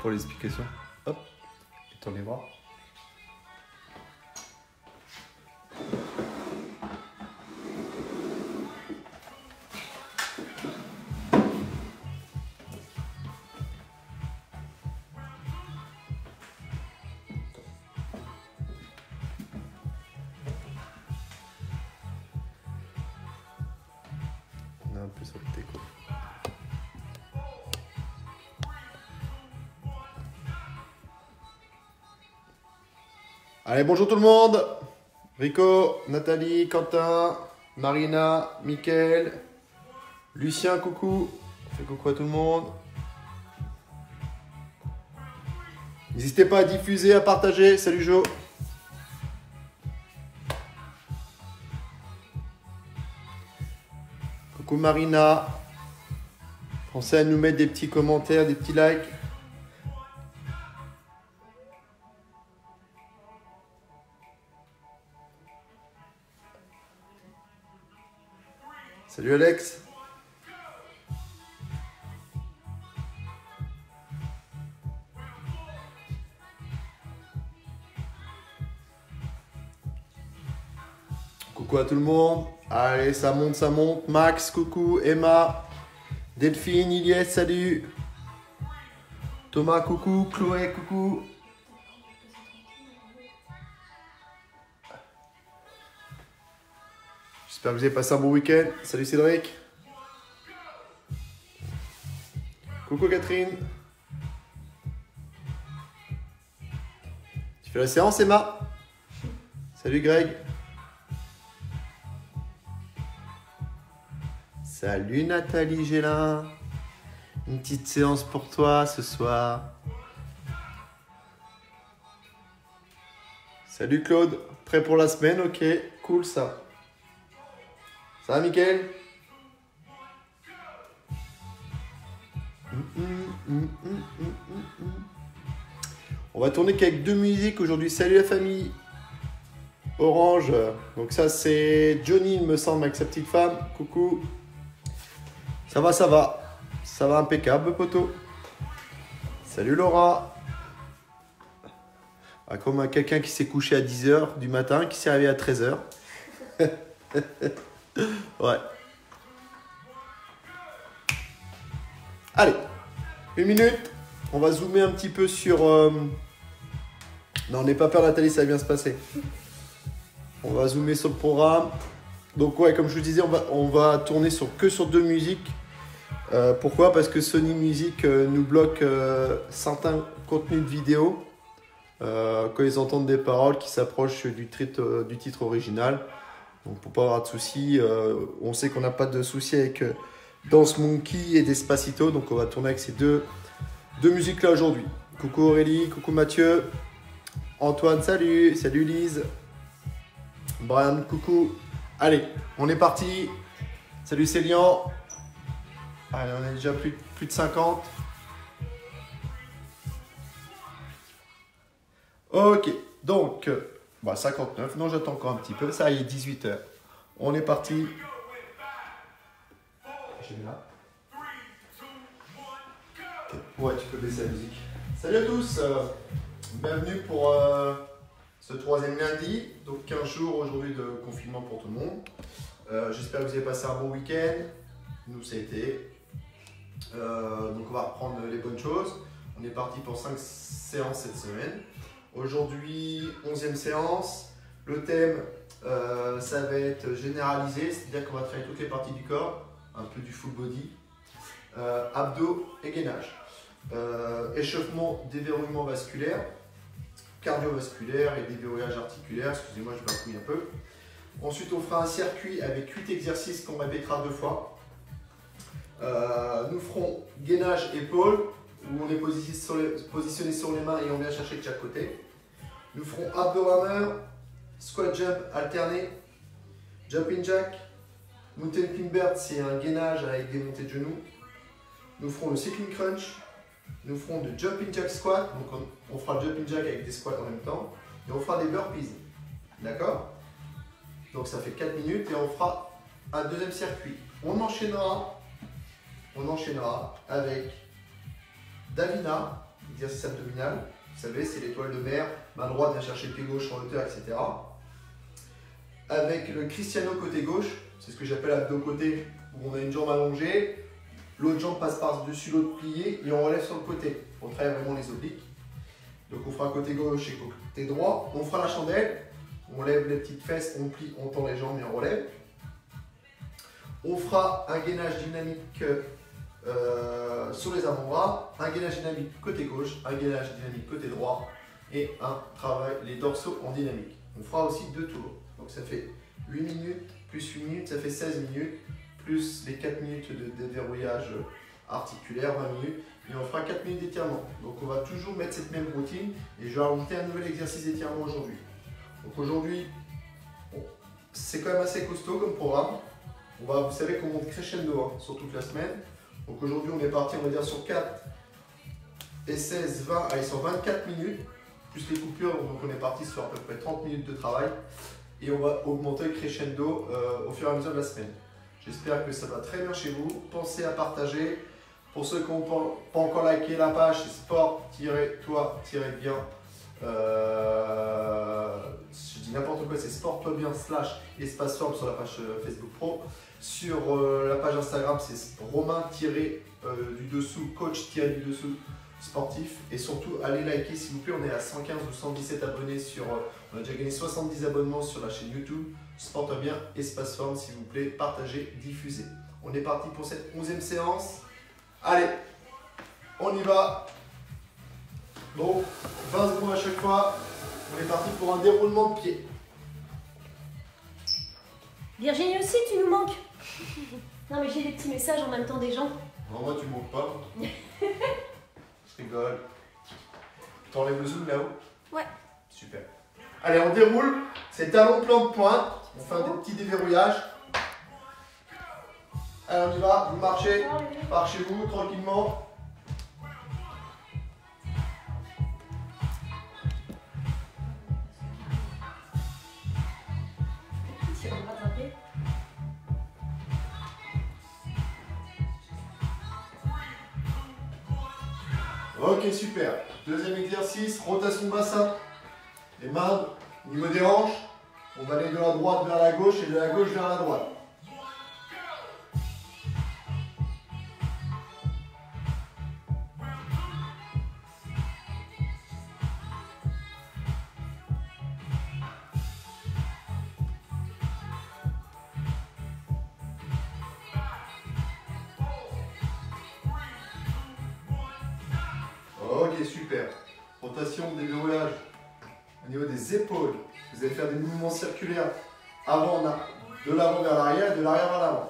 pour l'explication. Hop, étends les bras. On a un peu sur le déco. Allez, bonjour tout le monde. Rico, Nathalie, Quentin, Marina, Mickaël, Lucien, coucou. On fait coucou à tout le monde. N'hésitez pas à diffuser, à partager. Salut Jo. Coucou Marina. Pensez à nous mettre des petits commentaires, des petits likes. Salut Alex. Coucou à tout le monde. Allez, ça monte, ça monte. Max, coucou. Emma, Delphine, Iliès, salut. Thomas, coucou. Chloé, coucou. J'espère que vous avez passé un bon week-end. Salut Cédric. Coucou Catherine. Tu fais la séance Emma? Salut Greg. Salut Nathalie Gélin. Une petite séance pour toi ce soir. Salut Claude. Prêt pour la semaine? Ok, cool ça. Ça va Mickaël? On va tourner qu'avec deux musiques aujourd'hui. Salut la famille. Orange. Donc ça c'est Johnny il me semble avec sa petite femme. Coucou. Ça va, ça va. Ça va impeccable poteau. Salut Laura. Ah, comme quelqu'un qui s'est couché à 10 h du matin, qui s'est réveillé à 13 h. Ouais. Allez, une minute. On va zoomer un petit peu sur... Non, n'aie pas peur Nathalie, ça va bien se passer. On va zoomer sur le programme. Donc ouais, comme je vous disais, on va tourner que sur deux musiques. Pourquoi? Parce que Sony Music nous bloque certains contenus de vidéo quand ils entendent des paroles qui s'approchent du titre original. Donc pour pas avoir de soucis, on sait qu'on n'a pas de soucis avec Dance Monkey et Despacito. Donc on va tourner avec ces deux musiques là aujourd'hui. Coucou Aurélie, coucou Mathieu. Antoine, salut. Salut Lise. Brian, coucou. Allez, on est parti. Salut Célian. Allez, on est déjà plus de 50. Ok, donc... 59, non j'attends encore un petit peu, ça y est 18 h. On est parti. Je vais là. Ouais, tu peux baisser la musique. Salut à tous, bienvenue pour ce troisième lundi, donc 15 jours aujourd'hui de confinement pour tout le monde. J'espère que vous avez passé un bon week-end, nous ça a été. Donc on va reprendre les bonnes choses. On est parti pour 5 séances cette semaine. Aujourd'hui, 11e séance. Le thème, ça va être généralisé, c'est-à-dire qu'on va travailler toutes les parties du corps, un peu du full body, abdos et gainage. Échauffement, déverrouillement vasculaire, cardiovasculaire et déverrouillage articulaire. Excusez-moi, je bafouille un peu. Ensuite, on fera un circuit avec 8 exercices qu'on répétera 2 fois. Nous ferons gainage épaule, où on est positionné sur les mains et on vient chercher de chaque côté. Nous ferons abdomen, squat jump alterné, jumping jack, mountain climber, c'est un gainage avec des montées de genoux. Nous ferons le cycling crunch, nous ferons le jumping jack squat, donc on fera le jumping jack avec des squats en même temps, et on fera des burpees. D'accord? Donc ça fait 4 minutes et on fera un deuxième circuit. On enchaînera avec Davina, exercice abdominal. Vous savez, c'est l'étoile de mer, main droite vient chercher le pied gauche en hauteur, etc. Avec le Cristiano côté gauche, c'est ce que j'appelle abdos côté, où on a une jambe allongée, l'autre jambe passe par-dessus l'autre pliée et on relève sur le côté. On travaille vraiment les obliques. Donc on fera côté gauche et côté droit. On fera la chandelle, on lève les petites fesses, on plie, on tend les jambes et on relève. On fera un gainage dynamique sur les avant-bras, un gainage dynamique côté gauche, un gainage dynamique côté droit et un travail, les dorsaux en dynamique. On fera aussi 2 tours. Donc ça fait 8 minutes plus 8 minutes, ça fait 16 minutes, plus les 4 minutes de déverrouillage articulaire, 20 minutes, et on fera 4 minutes d'étirement. Donc on va toujours mettre cette même routine, et je vais rajouter un nouvel exercice d'étirement aujourd'hui. Donc aujourd'hui, c'est quand même assez costaud comme programme. Vous savez qu'on monte crescendo sur toute la semaine. Donc aujourd'hui on est parti, on va dire sur 4 et 16, 20, allez sur 24 minutes, plus les coupures, donc on est parti sur à peu près 30 minutes de travail. Et on va augmenter le crescendo au fur et à mesure de la semaine. J'espère que ça va très bien chez vous. Pensez à partager. Pour ceux qui n'ont pas encore liké la page, c'est sport-toi-bien. Je dis n'importe quoi, c'est sport-toi-bien / espace forme sur la page Facebook Pro. Sur la page Instagram, c'est Romain-du-dessous, coach-du-dessous sportif. Et surtout, allez liker s'il vous plaît. On est à 115 ou 117 abonnés sur... on a déjà gagné 70 abonnements sur la chaîne YouTube. Sport bien, espace forme, s'il vous plaît. Partagez, diffusez. On est parti pour cette 11e séance. Allez, on y va. Donc, 20 secondes à chaque fois. On est parti pour un déroulement de pied. Virginie aussi, tu nous manques. Non mais j'ai des petits messages en même temps des gens. Non, moi tu me manques pas. Je rigole. T'enlèves le zoom là-haut? Ouais. Super. Allez, on déroule. C'est talon plan de pointe. On fait un petit déverrouillage. Allez, on y va. Vous marchez par chez vous tranquillement. Ok, super. Deuxième exercice, rotation de bassin. Les mains au niveau des hanches. On va aller de la droite vers la gauche et de la gauche vers la droite. Ok, super. Rotation, déverrouillage au niveau des épaules. Vous allez faire des mouvements circulaires avant, de l'avant vers l'arrière et de l'arrière vers l'avant.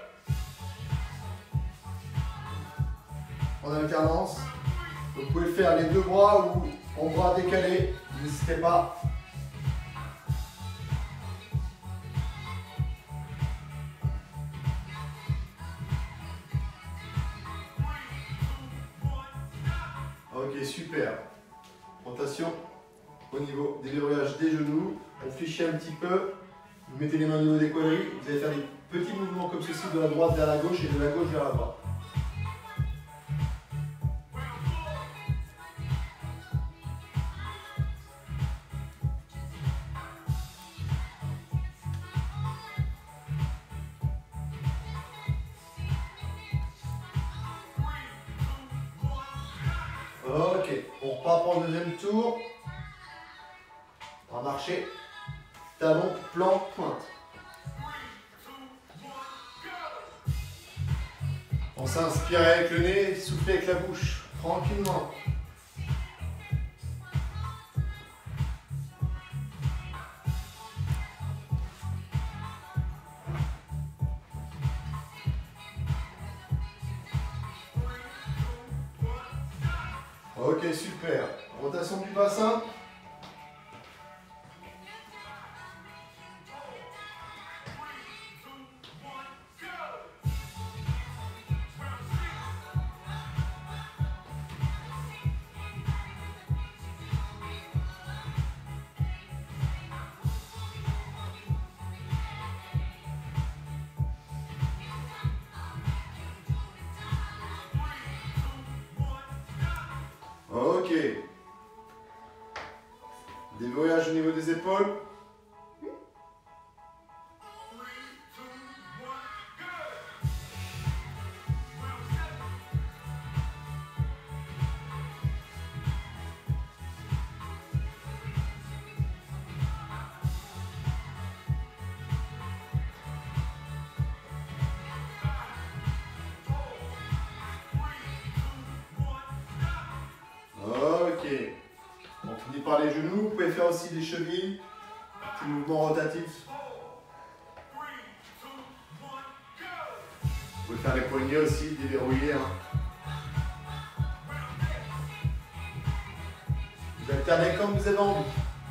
En alternance. Vous pouvez faire les deux bras ou en bras décalés. N'hésitez pas. Ok, super. Rotation au niveau des déverrouillages des genoux. On fléchit un petit peu. Vous mettez les mains au niveau des quadris. Vous allez faire des petits mouvements comme ceci de la droite vers la gauche et de la gauche vers la droite. Ok, on repart pour le deuxième tour. On va marcher. Talon, plan, pointe. On s'inspire avec le nez, souffler avec la bouche, tranquillement. Ok, super. Rotation du bassin. Ok. Des voyages au niveau des épaules. Ok. On finit par les genoux. Vous pouvez faire aussi des chevilles. Petit mouvement rotatif. Vous pouvez faire les poignets aussi, déverrouiller. Vous alternez comme vous avez envie.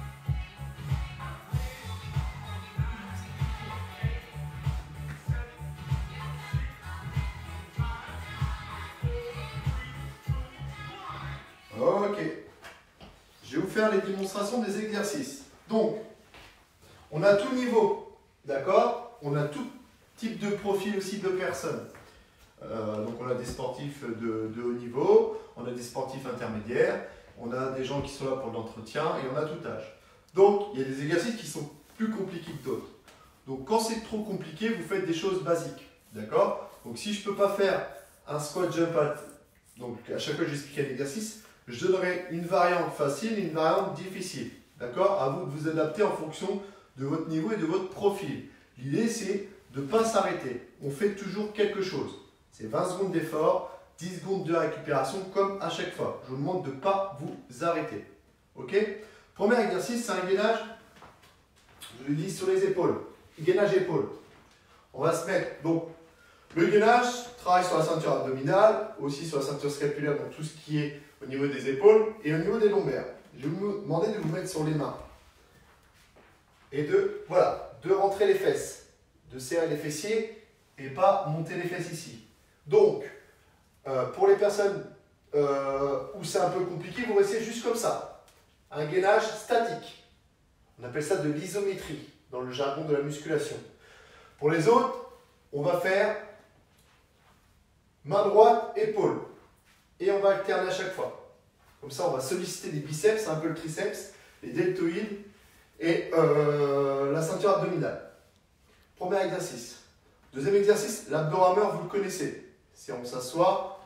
Ok. Je vais vous faire les démonstrations des exercices. Donc, on a tout niveau, d'accord? On a tout type de profil aussi de personnes. Donc on a des sportifs de haut niveau, on a des sportifs intermédiaires, on a des gens qui sont là pour l'entretien et on a tout âge. Donc il y a des exercices qui sont plus compliqués que d'autres. Donc quand c'est trop compliqué, vous faites des choses basiques, d'accord? Donc si je ne peux pas faire un squat jump donc à chaque fois que j'explique un exercice, je donnerai une variante facile et une variante difficile, d'accord? À vous de vous adapter en fonction de votre niveau et de votre profil. L'idée c'est de ne pas s'arrêter. On fait toujours quelque chose. C'est 20 secondes d'effort, 10 secondes de récupération comme à chaque fois. Je vous demande de ne pas vous arrêter. Ok? Premier exercice, c'est un gainage, je le dis, sur les épaules. Gainage épaules. On va se mettre, donc, le gainage travaille sur la ceinture abdominale, aussi sur la ceinture scapulaire, donc tout ce qui est au niveau des épaules et au niveau des lombaires. Je vais vous demander de vous mettre sur les mains. Et de rentrer les fesses, de serrer les fessiers et pas monter les fesses ici. Donc, pour les personnes où c'est un peu compliqué, vous restez juste comme ça. Un gainage statique. On appelle ça de l'isométrie dans le jargon de la musculation. Pour les autres, on va faire main droite, épaule. Et on va alterner à chaque fois. Comme ça, on va solliciter les biceps, un peu le triceps, les deltoïdes et la ceinture abdominale. Premier exercice. Deuxième exercice, l'abdorameur, vous le connaissez. Si on s'assoit,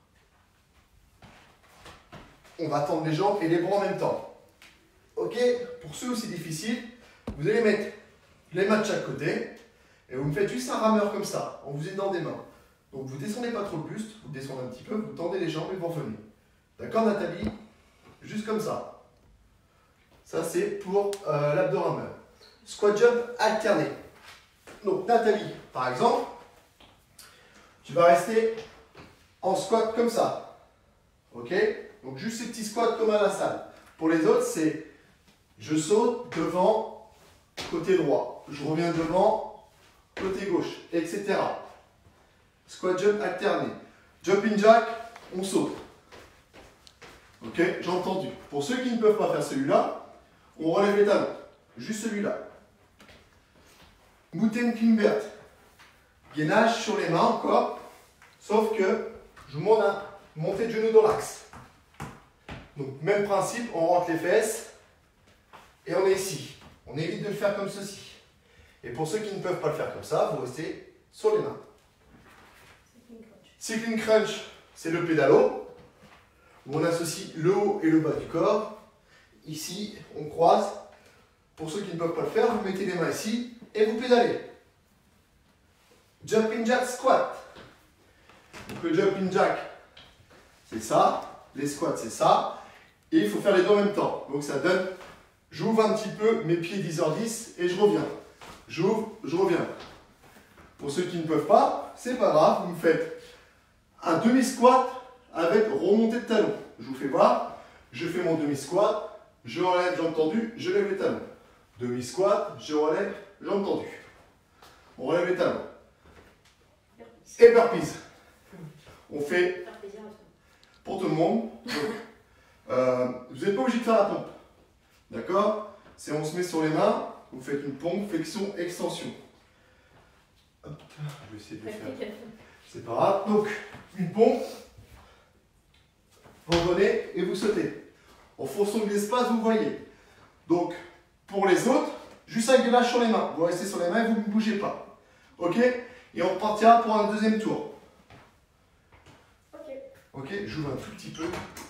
on va tendre les jambes et les bras en même temps. Ok? Pour ceux où c'est difficile, vous allez mettre les mains de chaque côté et vous me faites juste un rameur comme ça, en vous aidant des mains. Donc vous ne descendez pas trop le buste, vous descendez un petit peu, vous tendez les jambes et vous revenez. D'accord Nathalie? Juste comme ça. Ça c'est pour l'abdorameur. Squat jump alterné. Donc Nathalie, par exemple, tu vas rester en squat comme ça. Ok? Donc juste ces petits squats comme à la salle. Pour les autres, c'est je saute devant, côté droit. Je reviens devant, côté gauche, etc. Squat jump alterné. Jumping jack, on saute. Ok? J'ai entendu. Pour ceux qui ne peuvent pas faire celui-là, on relève les talons. Juste celui-là. Mountain Climber. Gainage sur les mains encore. Sauf que je vous demande à monter de genoux dans l'axe. Donc même principe, on rentre les fesses et on est ici. On évite de le faire comme ceci. Et pour ceux qui ne peuvent pas le faire comme ça, vous restez sur les mains. Cycling crunch, c'est le pédalo, où on associe le haut et le bas du corps. Ici, on croise. Pour ceux qui ne peuvent pas le faire, vous mettez les mains ici et vous pédalez. Jumping jack squat. Donc le jumping jack, c'est ça. Les squats, c'est ça. Et il faut faire les deux en même temps. Donc ça donne, j'ouvre un petit peu mes pieds 10h10 et je reviens. J'ouvre, je reviens. Pour ceux qui ne peuvent pas, c'est pas grave, vous me faites un demi-squat avec remontée de talons. Je vous fais voir, je fais mon demi-squat, je relève, jambes tendues, je lève les talons. Demi-squat, je relève, jambes tendues. On relève les talons. Et burpees. On fait pour tout le monde. Donc, vous n'êtes pas obligé de faire la pompe. D'accord? C'est on se met sur les mains, vous faites une pompe, flexion, extension. Hop, je vais essayer de le faire. C'est pas grave. Donc, une pompe. revenez et vous sautez. En fonction de l'espace, vous voyez. Donc, pour les autres, juste avec des lâches sur les mains. Vous restez sur les mains et vous ne bougez pas. Ok? Et on repartira pour un deuxième tour. Ok. Ok, j'ouvre un tout petit peu.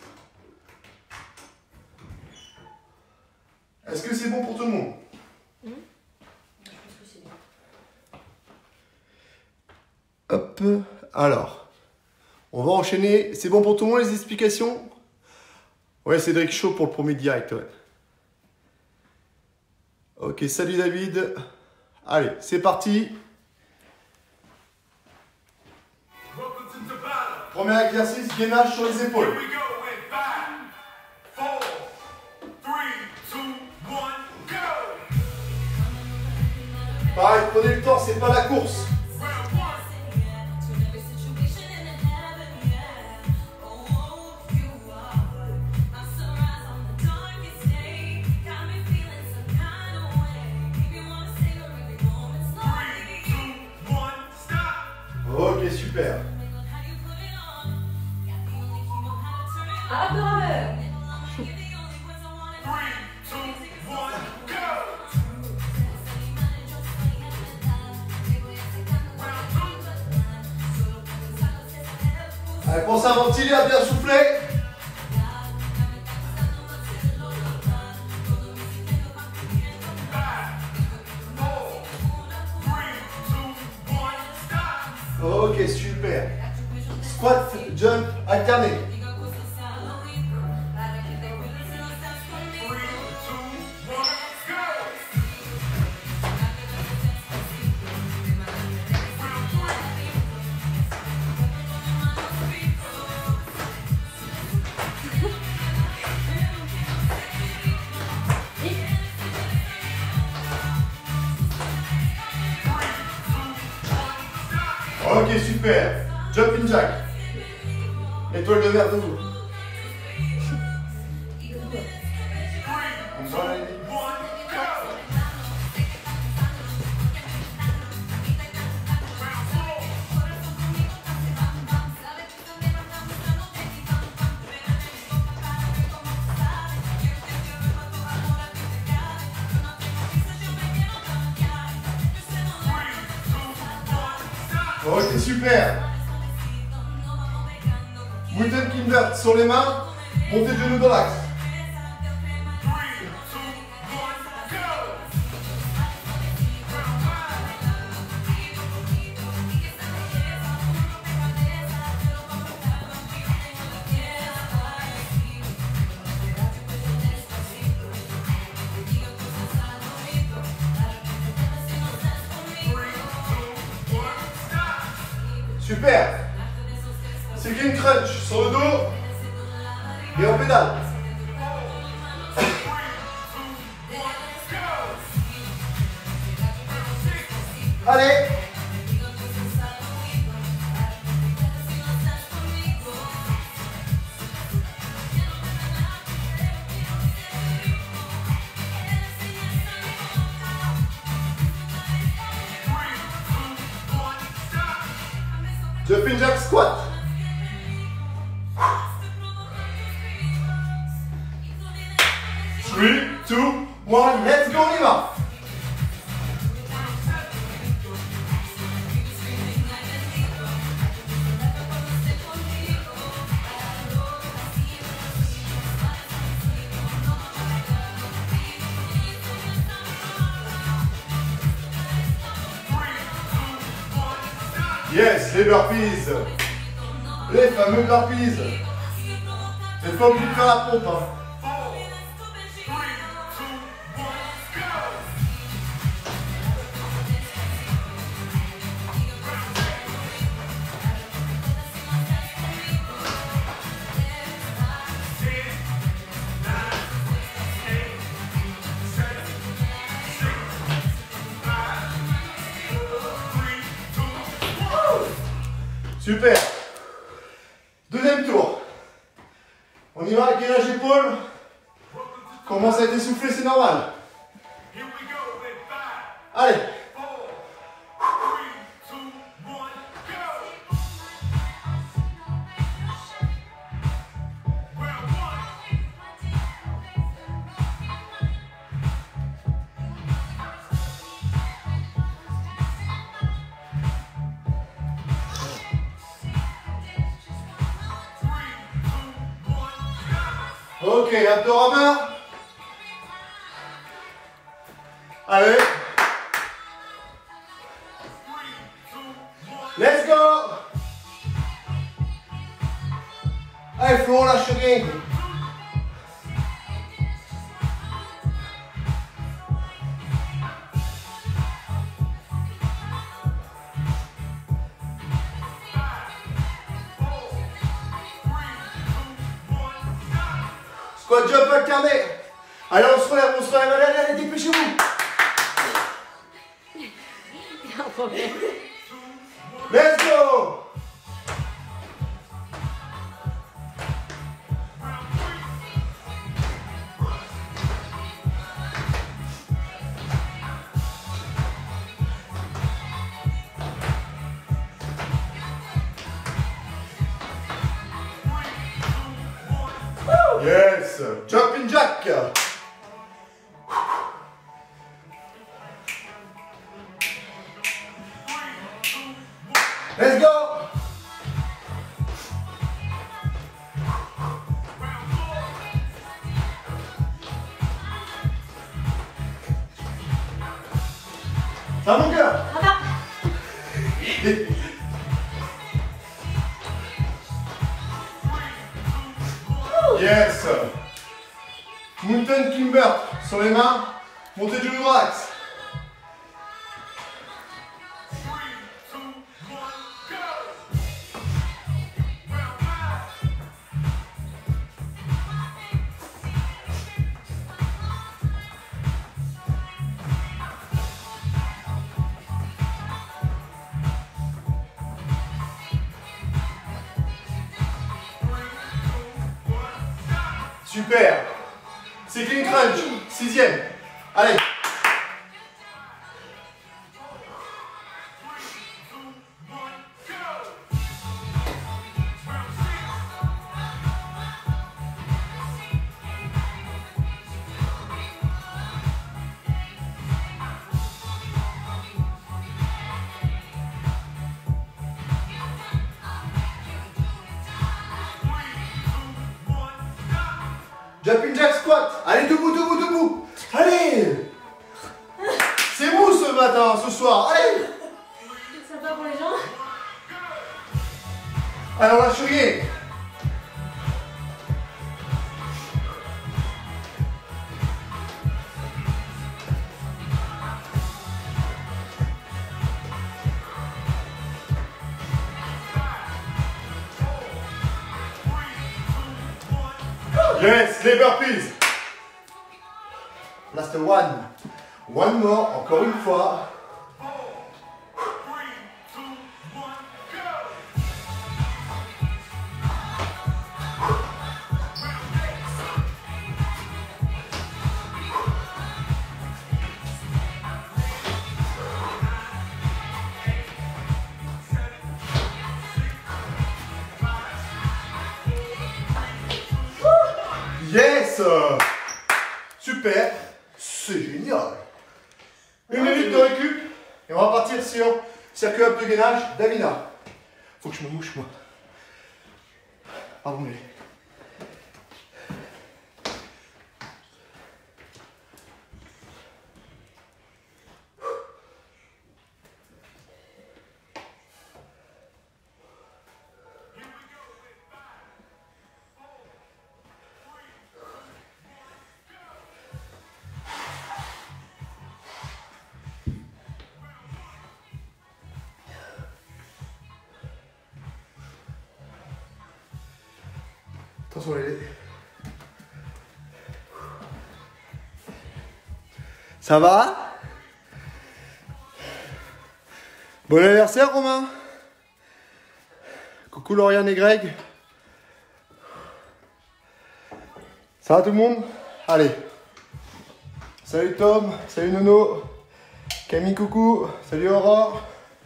Est-ce que c'est bon pour tout le monde? Je pense que c'est bien. Hop, alors, on va enchaîner. C'est bon pour tout le monde les explications? Ouais, Cédric chaud pour le premier direct, ouais. Ok, salut David. Allez, c'est parti. Premier exercice, gainage sur les épaules. Pareil, prenez le temps, c'est pas la course. Ok, super. À la peur. Allez, pensez à ventiler, à bien souffler. Ok, super. Squat, jump, alterné. Ok, super. Jumping jack. Étoile de verre debout. On va aller. Ok, super. Wooden invert sur les mains, montez de genoux dans l'axe. Super. C'est une crunch sur le dos et on pédale. Allez. Jumping jack squat. 3, 2, 1, let's go, on y va. Yes, les burpees. Les fameux burpees. C'est pas obligé de faire la pompe, hein. Super. Deuxième tour. On y va, gainage épaule. Commence à être essoufflé, c'est normal. Allez. Ok, abdomen. Allez. Let's go. Allez Flo, on lâche rien. Squat jump alterné. Allez, on se relève, allez, allez, dépêchez-vous. Il y a un problème. Let's go. Yes, jumping jack. Let's go. Ça va mon cœur? Ça va. Yes. Mountain Climber sur les mains, montée du thorax. Super. C'est clean crunch. 6e. Allez. Jumping jack squat. Allez, debout, debout, debout. Allez. C'est mou ce matin, ce soir. Allez. C'est sympa pour les gens. Alors, lâche rien. Yes, les burpees. Last one. One more, encore une fois. Yes. Super. C'est génial. Une minute de récup. Et on va partir sur circuit up de gainage d'Amina. Faut que je me mouche moi. Pardon mais... Attention les... Ça va? Bon anniversaire Romain. Coucou Lauriane et Greg. Ça va tout le monde? Allez. Salut Tom, salut Nono. Camille coucou, salut Aurore.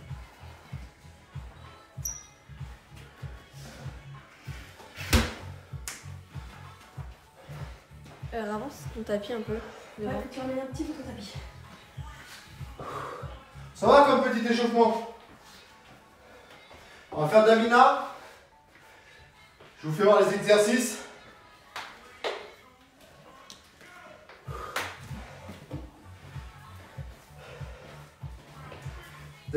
Avance ton tapis un peu. Ouais, faut que tu remets un petit peu ton tapis. Ça va comme petit échauffement? On va faire d'Amina. Je vous fais voir les exercices.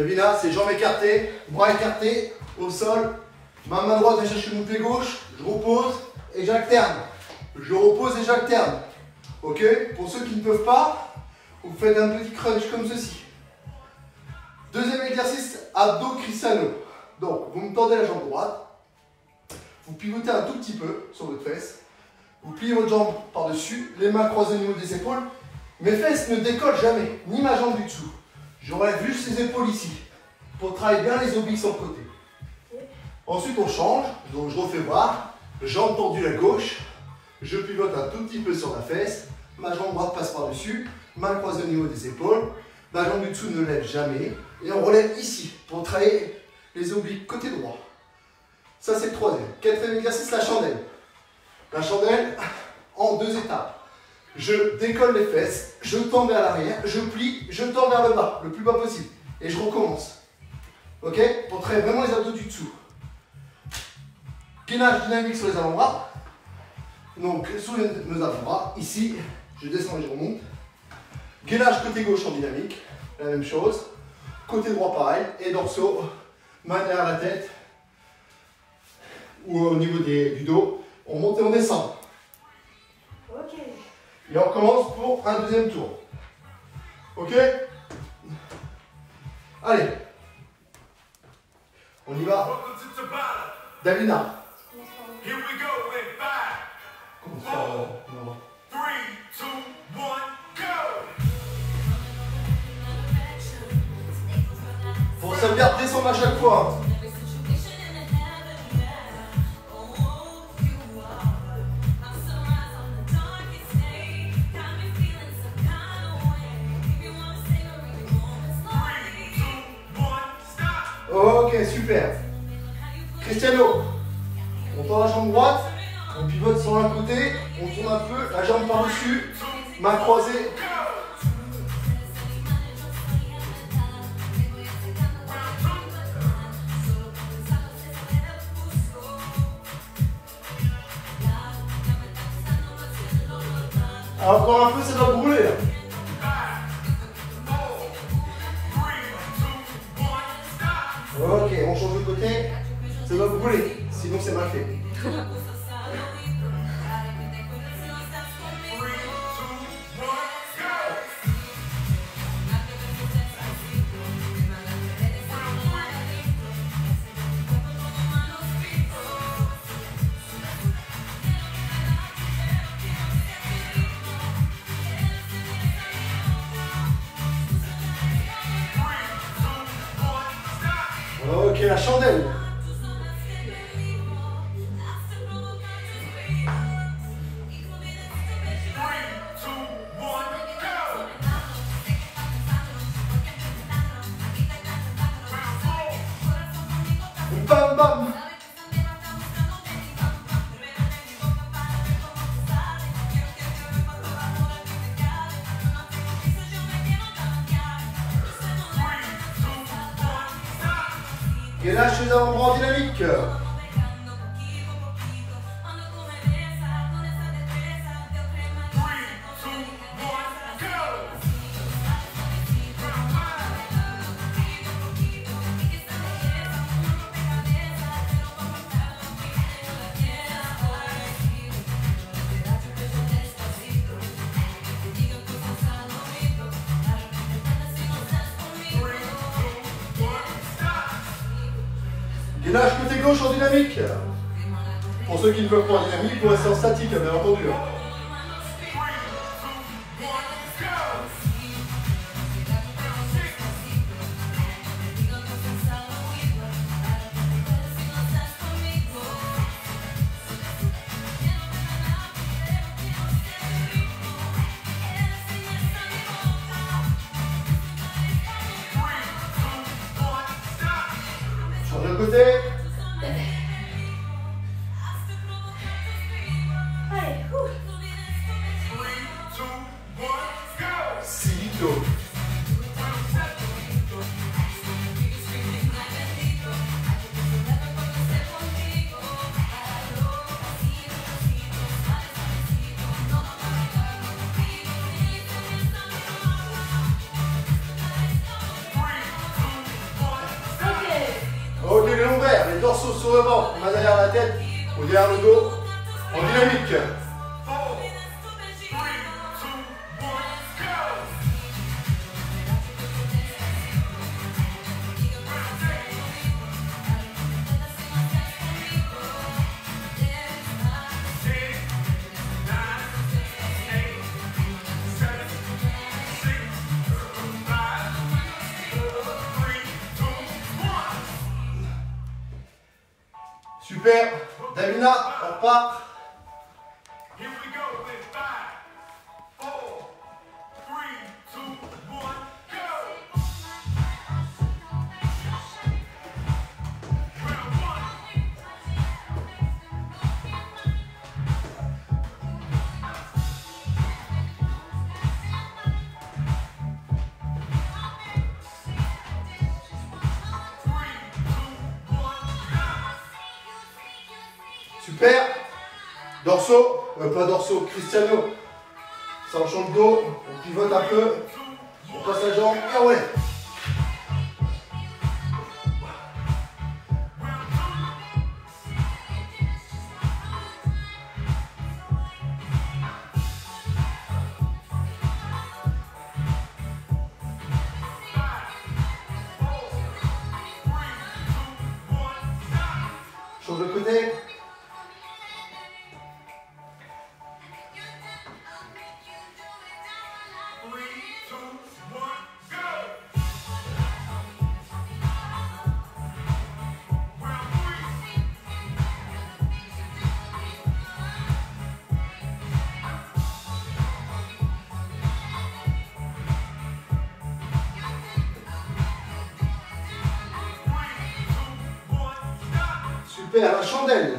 Davina, c'est jambes écartées, bras écartés, au sol. Ma main droite va chercher mon pied gauche, je repose et j'alterne. Je repose et j'alterne. Ok? Pour ceux qui ne peuvent pas, vous faites un petit crunch comme ceci. Deuxième exercice, abdos Cristiano. Donc, vous me tendez la jambe droite, vous pivotez un tout petit peu sur votre fesse, vous pliez votre jambe par-dessus, les mains croisées au niveau des épaules. Mes fesses ne décollent jamais, ni ma jambe du dessous. Je relève juste les épaules ici, pour travailler bien les obliques sur le côté. Ensuite, on change, donc je refais voir, jambe tendue à gauche, je pivote un tout petit peu sur la fesse, ma jambe droite passe par-dessus, main croisée au niveau des épaules, ma jambe du dessous ne lève jamais, et on relève ici, pour travailler les obliques côté droit. Ça, c'est le troisième. Quatrième exercice, la chandelle. La chandelle en 2 étapes. Je décolle les fesses, je tends vers l'arrière, je plie, je tends vers le bas, le plus bas possible. Et je recommence. Ok? Pour travailler vraiment les abdos du dessous. Gainage dynamique sur les avant-bras. Donc, sous mes avant-bras, ici, je descends et je remonte. Gainage côté gauche en dynamique, la même chose. Côté droit, pareil. Et dorsaux, main derrière la tête. Ou au niveau du dos. On monte et on descend. Ok. Et on recommence pour un deuxième tour. Ok? Allez. On y va. Davina. Here we go in 5, 4, 3, 2, 1, go! Pour ça bien descendre à chaque fois. Ok, super. Cristiano, on tend la jambe droite, on pivote sur un côté, on tourne un peu, la jambe par-dessus, main croisée. Alors, encore un peu, ça doit brûler là. Ok, on change de côté, ça doit brûler, sinon c'est mal fait. Ok, la chandelle. Bam bam. Et là, je suis avant-bras en dynamique. Gainage côté gauche en dynamique. Pour ceux qui ne peuvent pas en dynamique, pour rester en statique, bien entendu. Change de côté. Allez, Silito. sur le ventre, main derrière la tête ou derrière le dos, en dynamique. 4, 3, 2, 1, go! Super. Davina, on repart. Here we go with 5, 4, 3, 2, 1, go! Round 1. Super. Dorsaux, pas dorsaux, Cristiano. Ça enchante le dos, on pivote un peu, on passe la jambe et ouais. Change de côté. Super, la chandelle.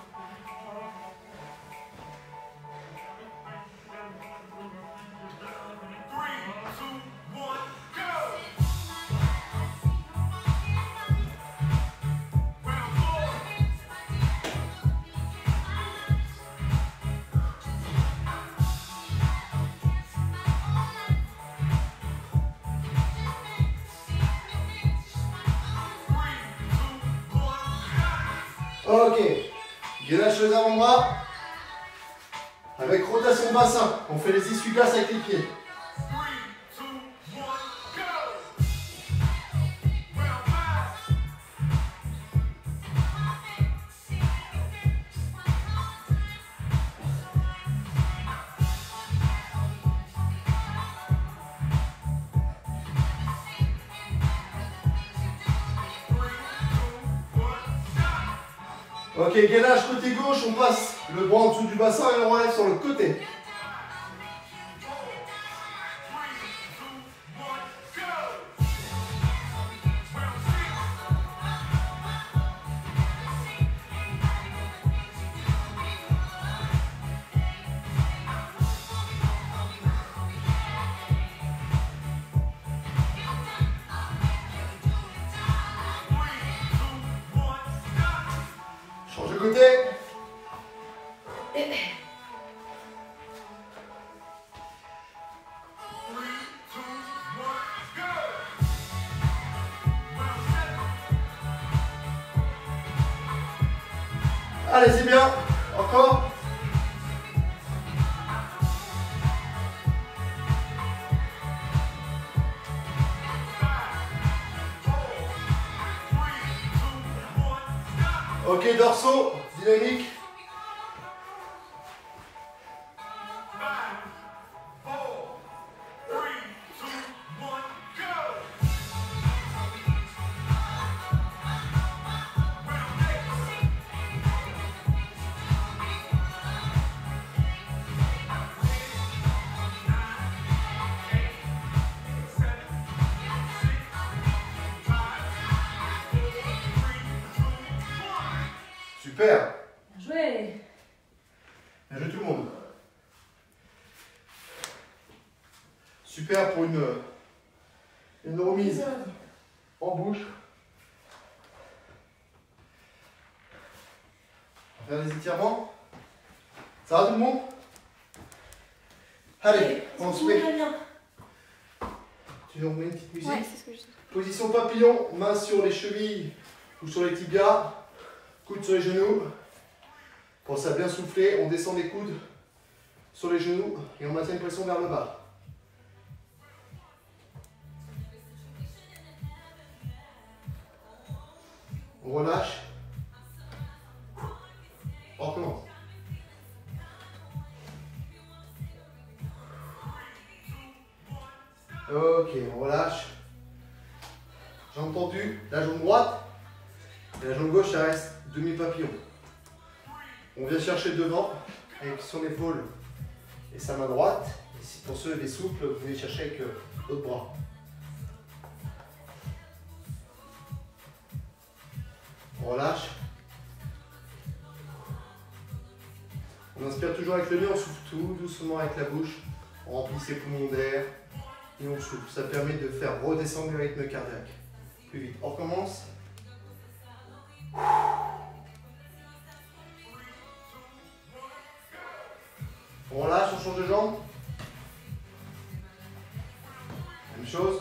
Ok, gainage sur les avant-bras, avec rotation de bassin, on fait les essuie-glaces avec les pieds. Ok, gainage côté gauche, on passe le bras en dessous du bassin et on relève sur le côté. Change de côté. Allez, c'est bien. Encore. Ok, dorsaux, dynamique. Super. Bien joué. Bien joué tout le monde. Super pour une remise en bouche. On va faire des étirements. Ça va tout le monde? Allez, on se met. Tu nous remets une petite musique. Ouais, c'est ce que je dis. Position papillon, main sur les chevilles ou sur les tibias. Coudes sur les genoux. Pensez à bien souffler. On descend les coudes sur les genoux et on maintient une pression vers le bas. On relâche. On recommence. Ok, on relâche. Jambe tendue, la jambe droite. Et la jambe gauche, ça reste demi-papillon. On vient chercher devant avec son épaule et sa main droite. Et si pour ceux les souples, vous venez chercher avec l'autre bras. On relâche. On inspire toujours avec le nez, on souffle tout doucement avec la bouche. On remplit ses poumons d'air et on souffle. Ça permet de faire redescendre le rythme cardiaque. Plus vite. On recommence. On relâche, on change de jambe. Même chose.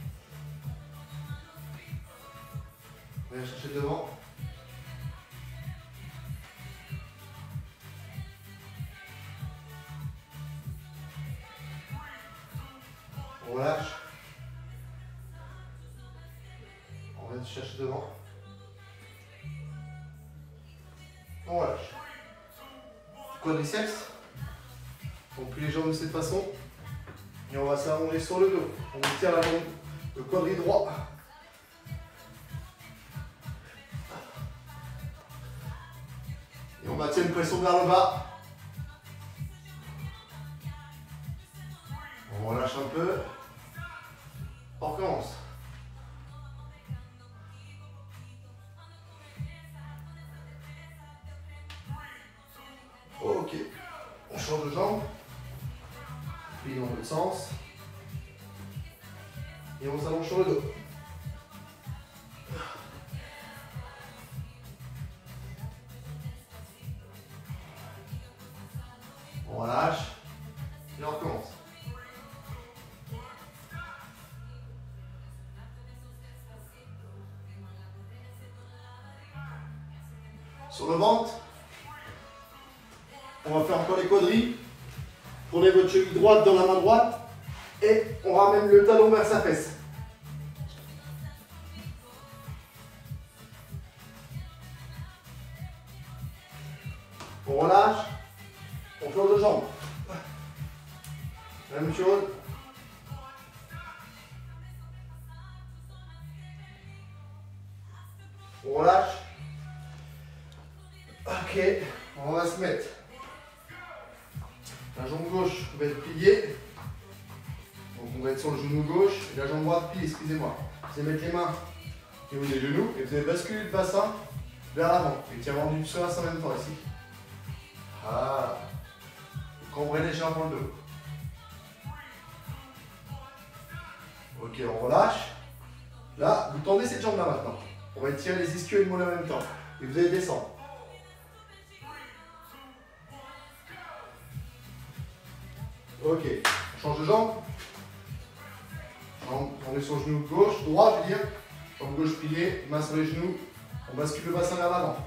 On vient chercher devant. On relâche. On vient chercher devant. On relâche. Quadriceps. On plie les jambes de cette façon. Et on va s'allonger sur le dos. On tire la jambe, le quadri droit. Et on maintient une pression vers le bas. On relâche un peu. On recommence. Ok. On change de jambe. Puis dans l'autre sens. Et on s'allonge sur le dos. On relâche. Et on recommence. Sur le ventre, on va faire encore les quadrilles. Prenez votre cheville droite dans la main droite et on ramène le talon vers sa fesse. On relâche, on change de jambe. Même chose. On relâche. Ok, on va se mettre. La jambe gauche va être pliée. Donc on va être sur le genou gauche et la jambe droite pliée, excusez-moi. Vous allez mettre les mains au niveau des genoux et vous allez basculer le bassin vers l'avant. Et tiens vendu du bassin en même temps ici. Voilà. Vous cambrez légèrement le dos. Ok, on relâche. Là, vous tendez cette jambe là maintenant. On va étirer les ischios et le mollet en même temps. Et vous allez descendre. Ok, on change de jambe. On est sur le genou gauche, droit, je veux dire. Jambe gauche pliée, main sur les genoux. On bascule le bassin vers l'avant.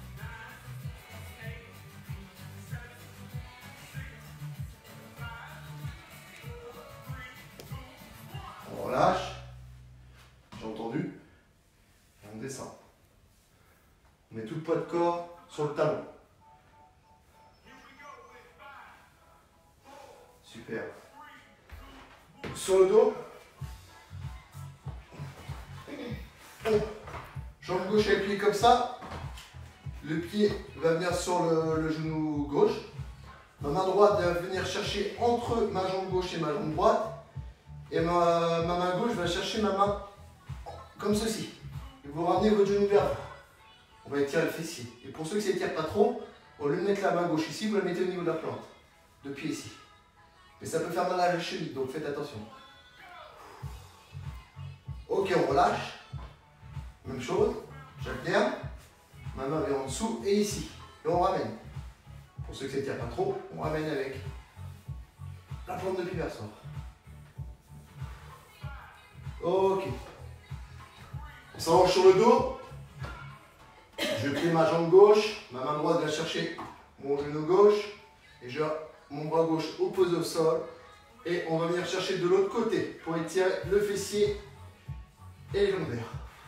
On relâche. J'ai entendu. Et on descend. On met tout le poids de corps sur le talon. Super. Sur le dos. Jambe gauche est pliée comme ça. Le pied va venir sur le genou gauche. Ma main droite va venir chercher entre ma jambe gauche et ma jambe droite. Et ma main gauche va chercher ma main comme ceci. Et vous ramenez votre genou vers vous. On va étirer le fessier. Et pour ceux qui ne s'étirent pas trop, au lieu de mettre la main gauche ici, vous la mettez au niveau de la plante. De pied ici. Mais ça peut faire mal à la cheville, donc faites attention. Ok, on relâche. Même chose. J'alterne. Ma main vient en dessous et ici. Et on ramène. Pour ceux qui ne s'étirent pas trop, on ramène avec la plante de pied vers soi. Ok. On s'allonge sur le dos. Je Je plie ma jambe gauche, ma main droite va chercher mon genou gauche et mon bras gauche opposé au sol. Et on va venir chercher de l'autre côté pour étirer le fessier et les lombaires.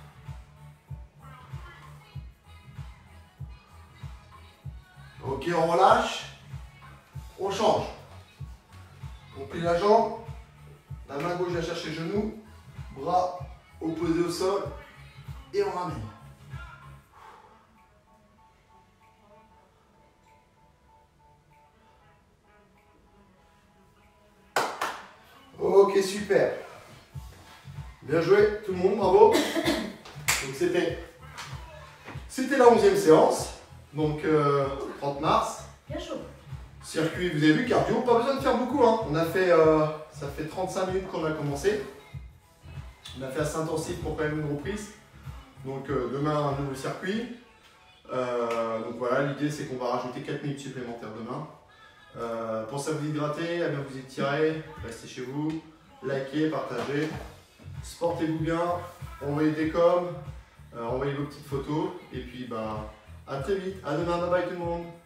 Ok, on relâche, on change. On plie la jambe, la main gauche va chercher le genou, bras opposé au sol et on ramène. Ok, super. Bien joué tout le monde, bravo. Donc c'était la 11e séance, donc 30 mars. Bien chaud. Circuit, vous avez vu, cardio, pas besoin de faire beaucoup. Hein. On a fait, ça fait 35 minutes qu'on a commencé. On a fait assez intensif pour quand même une reprise. Donc demain, un nouveau circuit. Donc voilà, l'idée c'est qu'on va rajouter 4 minutes supplémentaires demain. Pensez à vous hydrater, à bien vous étirer, restez chez vous, likez, partagez, sportez-vous bien, envoyez des coms, envoyez vos petites photos et puis bah, à très vite, à demain, bye bye tout le monde.